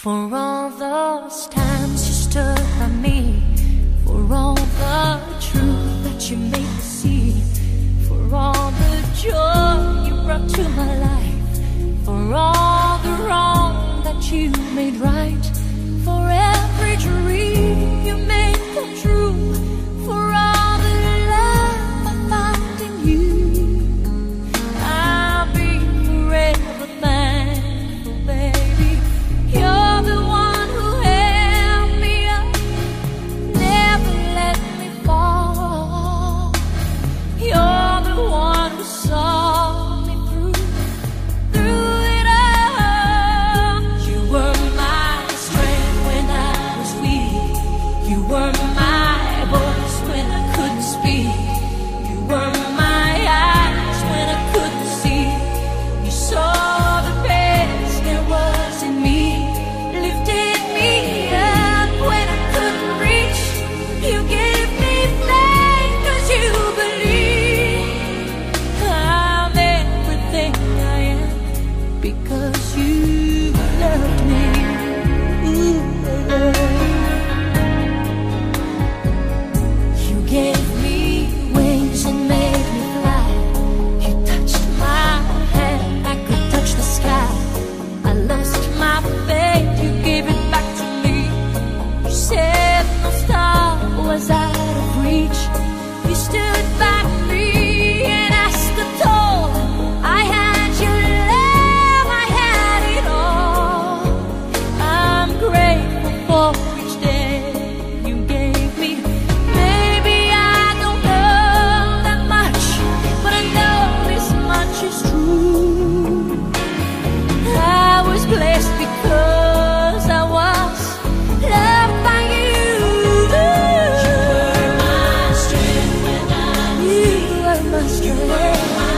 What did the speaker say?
For all those times you stood by me, for all the truth that you made me see, for all the joy you brought to my life, for all the wrong that you made right, for every dream you made come true, for all the love I found in you, I'll be forever thankful, baby. You're the one who held me up, never let me fall. You're the one who saw me through it all. You were my strength when I was weak. You were my voice when I couldn't speak. You were my eyes when I couldn't see. You saw the best there was in me, lifted me up when I couldn't reach. You gave me faith 'cause you believe I'm everything I am because you loved me. Ooh, you gave me wings and made me fly. You touched my hand, I could touch the sky. I lost my faith, you gave it back to me. You said no star was out of reach. You stood by me and I stood tall. I had your love, I had it all. I'm grateful for each day you gave me. Maybe I don't know that much, but I know this much is true. I was blessed because I was loved by you. You were my strength when I was weak. You were my strength.